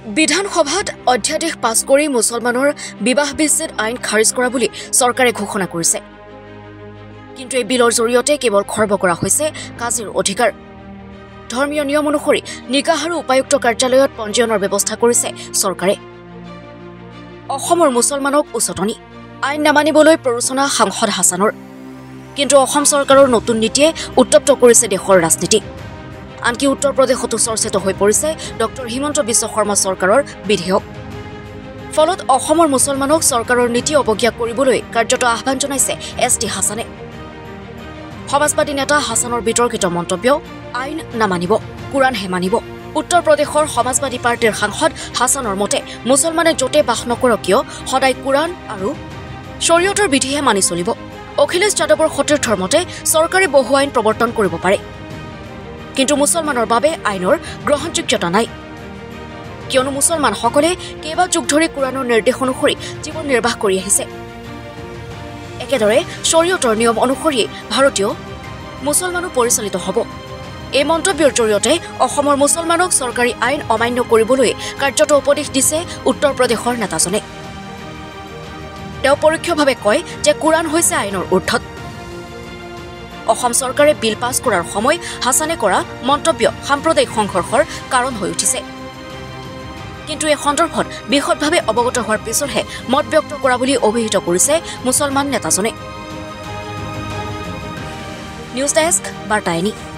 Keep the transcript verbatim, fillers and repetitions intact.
বিধানসভাত অধ্যাদেশ পাছ কৰি মুছলমানৰ বিবাহ বিচ্ছেদ আইন খাৰিজ কৰা বুলি চৰকাৰে ঘোষণা কৰিছে। কিন্তু এই বিলৰ জৰিয়তে কেৱল খৰ্ব কৰা হৈছে কাজিৰ অধিকাৰ। ধৰ্মীয় নিয়ম অনুসৰি নিকাহ আৰু উপায়ুক্ত কাৰ্যালয়ত পঞ্জীয়নৰ ব্যৱস্থা কৰিছে চৰকাৰে। অসমৰ মুছলমানক উচটনি আইন নামানিবলৈ প্ৰৰোচনা সাংসদ হাছানৰ। কিন্তু অসম চৰকাৰৰ নতুন নীতিয়ে উত্তপ্ত কৰিছে দেশৰ ৰাজনীতি। আনকি উত্তৰ প্ৰদেশতো চৰ্চিত হৈ পৰিছে ডক্টৰ হিমন্ত বিশ্ব শৰ্মা চৰকাৰৰ বিধেয়ক। ফলত অসমৰ মুছলমানক চৰকাৰৰ নীতি অৱজ্ঞা কৰিবলৈ কাৰ্যত আহ্বান জনাইছে এছ টি হাছানে। সমাজবাদী নেতা হাছানৰ বিতৰ্কিত মন্তব্য, আইন নামানিব, কোৰাণহে মানিব। উত্তৰ প্ৰদেশৰ সমাজবাদী পাৰ্টীৰ সাংসদ হাছানৰ মতে মুছলমানে য'তে বাস নকৰক কিয় সদায় কোৰাণ আৰু শৰীয়তৰ বিধিহে মানি চলিব। অখিলেশ যাদৱৰ সতীৰ্থৰ মতে চৰকাৰে বহু আইন প্ৰৱৰ্তন কৰিব পাৰে, কিন্তু মুছলমানৰ বাবে আইনৰ গ্ৰহণযোগ্যতা নাই, কিয়নো মুছলমানসকলে কেইবা যুগ ধৰি কোৰাণৰ নিৰ্দেশ অনুসৰি জীৱন নিৰ্বাহ কৰি আহিছে। একেদৰে শৰীয়তৰ নিয়ম অনুসৰি ভাৰতীয় মুছলমানো পৰিচালিত হ'ব। এই মন্তব্যৰ জৰিয়তে অসমৰ মুছলমানক চৰকাৰী আইন অমান্য কৰিবলৈ কাৰ্যত উপদেশ দিছে উত্তৰ প্ৰদেশৰ নেতাজনে। তেওঁ পৰোক্ষভাৱে কয় যে কোৰাণ হৈছে আইনৰ ঊৰ্ধত। অসম চৰকাৰে বিল পাছ কৰাৰ সময় হাছানে কৰা মন্তব্য সাম্প্ৰদায়িক সংঘৰ্ষৰ কাৰণ হৈ উঠিছে। কিন্তু এই সন্দৰ্ভত বিশদভাৱে অৱগত হোৱাৰ পিছতহে মত ব্যক্ত কৰা বুলি অভিহিত কৰিছে মুছলমান নেতাজনে। নিউজ ডেস্ক, বাৰ্তা।